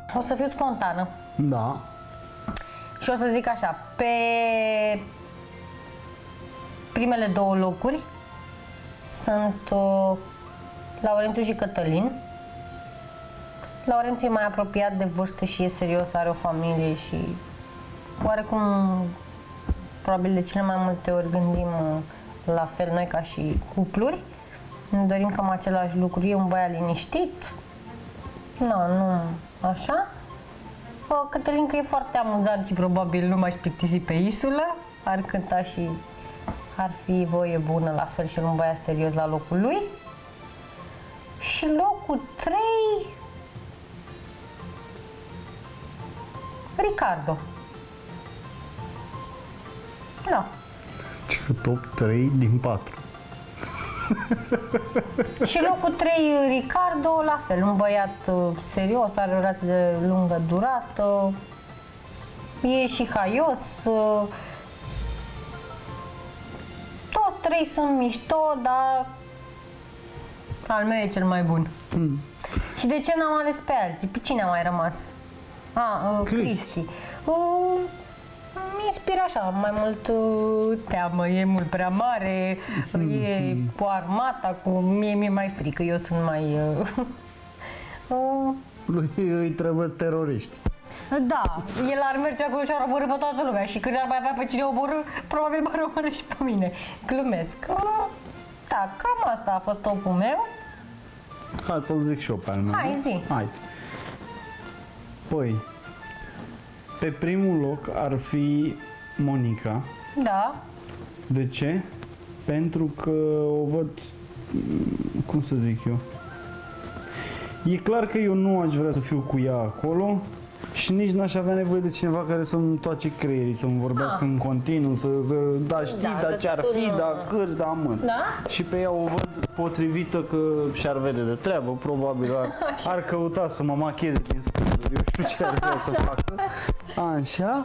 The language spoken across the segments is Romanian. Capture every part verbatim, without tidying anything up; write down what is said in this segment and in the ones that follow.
O să fiu spontană. Da. Și o să zic așa, pe primele două locuri sunt uh, Laurențiu și Cătălin. Laurențiu e mai apropiat de vârstă și e serios, are o familie și oarecum, probabil de cele mai multe ori gândim uh, la fel noi ca și cupluri. Ne dorim cam același lucru. E un băiat liniștit. Na, nu așa. Cătălin că e foarte amuzant și probabil nu m-aș plictisi pe insulă. Ar cânta și ar fi voie bună, la fel și un băiat serios la locul lui. Și locul trei, Ricardo. Da. Top trei din patru. Și locul trei, Ricardo, la fel, un băiat uh, serios, are o relație de lungă durată, e și haios, uh, toți trei sunt mișto, dar al meu e cel mai bun. Mm. Și de ce n-am ales pe alții? Pe cine a mai rămas? Ah, uh, Cristi. Uh, Mi inspiră așa, mai mult uh, teamă, e mult prea mare, mm-hmm. e cu armata, cu mie mi-e mai frică, eu sunt mai... Uh, uh, Lui îi trebuie teroriști. Da, el ar merge acolo și ar omorâ pe toată lumea și când ar mai avea pe cine omorâ, probabil m-ar omorâ și pe mine. Glumesc. Uh, da, cam asta a fost topul meu. Hai să-l zic și eu pe al meu. Hai, zi. Hai. Păi, pe primul loc ar fi Monica. Da. De ce? Pentru că o văd, cum să zic eu, e clar că eu nu aș vrea să fiu cu ea acolo și nici n-aș avea nevoie de cineva care să-mi toace creierii, să-mi vorbească ah. în continuu, să, da, știi, da, dar ce-ar fi, nu... da, câr, da, mă. Da? Și pe ea o văd potrivită că și-ar vede de treabă, probabil ar, ar căuta să mă macheze din scânduri, eu știu ce ar vrea să facă. Așa.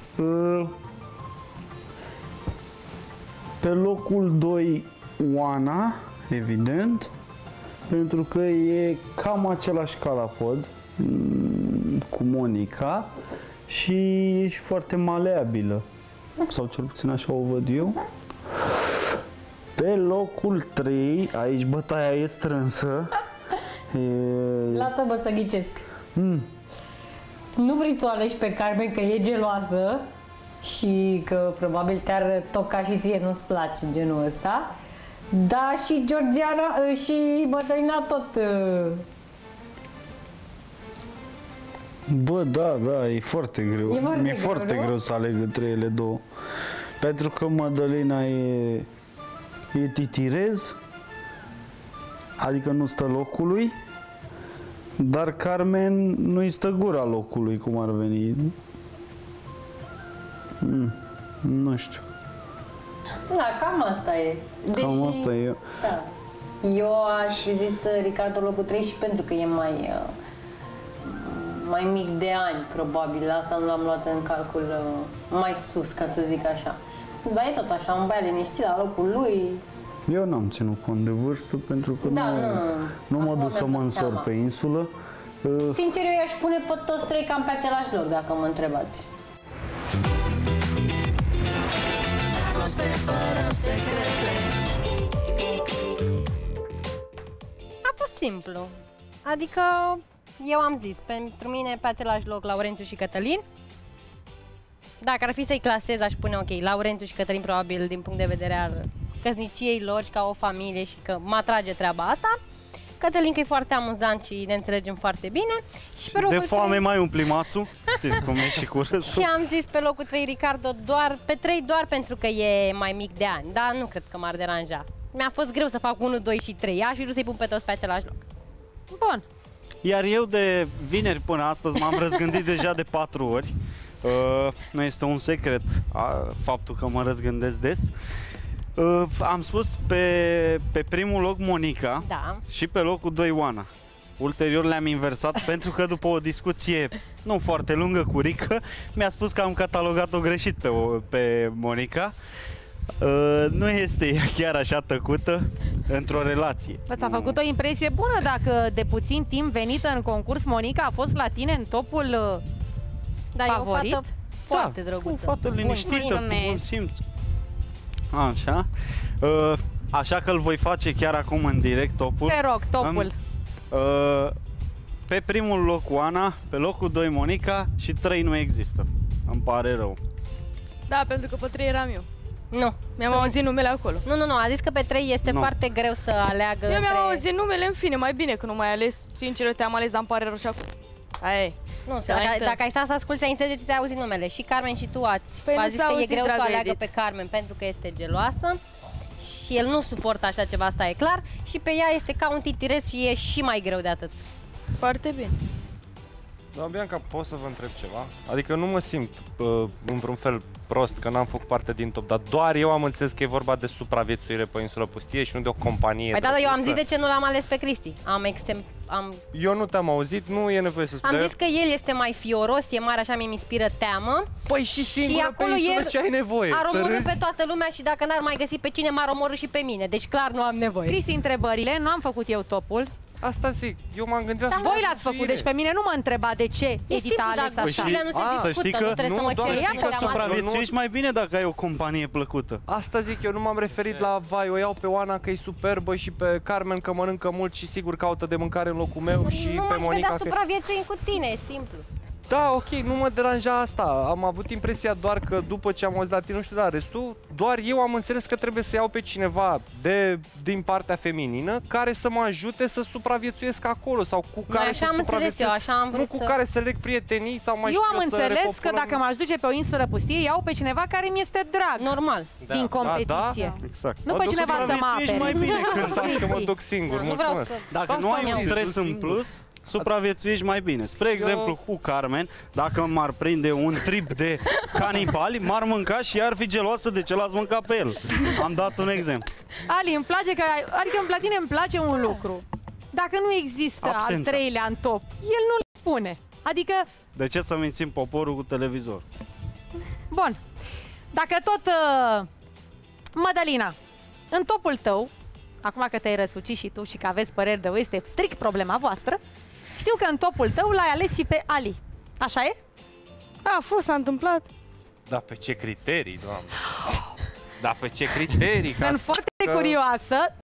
Pe locul doi, Oana, evident, pentru că e cam același calapod cu Monica și e și foarte maleabilă, sau cel puțin așa o văd eu. Pe locul trei, aici bătaia e strânsă. E... Lasă-mă să ghicesc. Mm. Nu vrei să o alegi pe Carmen că e geloasă și că probabil te-ar toca și ție, nu-ți place genul ăsta. Da, și Georgiana și Mădălina tot. Bă, da, da, e foarte greu. E foarte Mi-e greu, foarte nu? greu să aleg între ele două. Pentru că Mădălina e, e titirez, adică nu stă locului, dar Carmen nu-i stă gura locului, cum ar veni. Mm, nu știu. Da, cam asta e. Deși, cam asta e. Da. Eu aș fi zis Ricardo locul trei și pentru că e mai, uh, mai mic de ani, probabil. Asta nu l-am luat în calcul uh, mai sus, ca să zic așa. Dar e tot așa, un băiat liniștit la locul lui. Eu n-am ținut cont de vârstă pentru că da, nu, nu, nu mă duc să mă însor seama. pe insulă. Sincer, eu i-aș pune pe toți trei cam pe același loc, dacă mă întrebați. A fost simplu. Adică, eu am zis, pentru mine pe același loc Laurențiu și Cătălin. Dacă ar fi să-i clasez, aș pune ok, Laurențiu și Cătălin probabil din punct de vedere al căsniciei lor și ca o familie și că mă atrage treaba asta. Cătălin că e foarte amuzant și ne înțelegem foarte bine. Și pe de foame trei... mai umpli mațul, știți cum e și cu râsul. Și am zis pe locul trei Ricardo doar, pe trei doar pentru că e mai mic de ani, dar nu cred că m-ar deranja. Mi-a fost greu să fac unu, doi și trei, aș fi vrut să-i pun pe toți pe același loc. Bun. Iar eu de vineri până astăzi m-am răzgândit deja de patru ori. Uh, nu este un secret uh, faptul că mă răzgândesc des. Uh, am spus pe, pe primul loc Monica, da. Și pe locul doi Oana. Ulterior le-am inversat pentru că după o discuție nu foarte lungă cu Rică, mi-a spus că am catalogat-o greșit pe, pe Monica. Uh, nu este ea chiar așa tăcută într-o relație. V-ți-a făcut o impresie bună dacă de puțin timp venită în concurs Monica a fost la tine în topul uh, Da, favorit? e o fată foarte Da, drăguță. o fată liniștită, Bun simț. bun simț. Așa. Uh, așa că îl voi face chiar acum în direct topul. Te rog, topul. În, uh, pe primul loc Oana, pe locul doi Monica și trei nu există. Îmi pare rău. Da, pentru că pe trei eram eu. Nu. Mi-am auzit numele acolo. Nu, nu, nu, a zis că pe trei este Nu. foarte greu să aleagă Eu mi-am între... auzit numele, în fine, mai bine că nu mai ales. Sincer, te-am ales, dar îmi pare rău și acum. Aia e. Nu, Să dacă, înaintăm. dacă ai stat să asculti, ai înțeles ce ți-ai auzit numele. Și Carmen și tu ați Păi a nu zis s-a că e auzit, greu să o dragă aleagă Edith. pe Carmen pentru că este geloasă. Și el nu suportă așa ceva, asta e clar. Și pe ea este ca un titirez și e și mai greu de atât. Foarte bine. Doamna Bianca, pot să vă întreb ceva? Adică nu mă simt uh, în vreun fel prost că n-am făcut parte din top, dar doar eu am înțeles că e vorba de supraviețuire pe insula pustie și nu de o companie. Păi da, da, eu am drăguță. zis de ce nu l-am ales pe Cristi. Am exem... am... Eu nu te-am auzit, nu e nevoie să spui. am dar zis că el este mai fioros, e mare, așa mi inspiră teamă. Păi și singură acolo pe insulă e- ce ai nevoie? Ar Să omorâ râzi? pe toată lumea și dacă n-ar mai găsi pe cine, m-ar omorâ și pe mine. Deci clar nu am nevoie. Cristi, întrebările, nu am făcut eu topul. Asta zic, eu m-am gândit la Voi supraviețuire. l-ați făcut, deci pe mine nu mă întreba de ce E Edita simplu, a ales dar așa. Păi gășile nu se A, să discută, știi nu că- trebuie nu, să mă doamne, cer știi cine că le-am ales. Supraviețuiești mai bine dacă ai o companie plăcută. Asta zic, eu nu m-am referit la vai, o iau pe Oana că e superbă și pe Carmen că mănâncă mult și sigur caută de mâncare în locul meu și Nu pe m-aș Monica vedea că... supraviețuind cu tine, e simplu. Da, ok, nu mă deranja asta. Am avut impresia doar că după ce am auzit la tine, nu știu, dar restul, doar eu am înțeles că trebuie să iau pe cineva de, din partea feminină care să mă ajute să supraviețuiesc acolo sau cu Noi care așa să am înțeles eu, supraviețuiesc. așa am Nu vrut cu să... care să leg prietenii sau mai Eu știu am să înțeles că repopulăm- dacă m-aș duce pe o insulă pustie, iau pe cineva care mi este drag Normal. Da, din da, competiție. da. Exact. Nu Mă pe duc cineva să mă supraviețuiești apere. mai bine când Lăsați că mă duc singur, Nu vreau mulțumesc. să... Dacă Asta nu ai mi-am un zis, stres în singur. plus, supraviețuiești mai bine. Spre exemplu, cu Carmen, dacă m-ar prinde un trip de canibali, m-ar mânca și ea ar fi geloasă de ce l-ați mâncat pe el. Am dat un exemplu. Ali, îmi place că, adică la tine îmi place un lucru. Dacă nu există Absența. al treilea în top, el nu-l spune. Adică, De ce să mințim poporul cu televizor? bun, dacă tot, uh, Mădălina, în topul tău, acum că te-ai răsucit și tu și că aveți păreri de o, este strict problema voastră, știu că în topul tău l-ai ales și pe Ali. Așa e? A, a fost, s-a întâmplat. Da, pe ce criterii, doamne? Da, pe ce criterii? Ca Sunt să- foarte că- curioasă.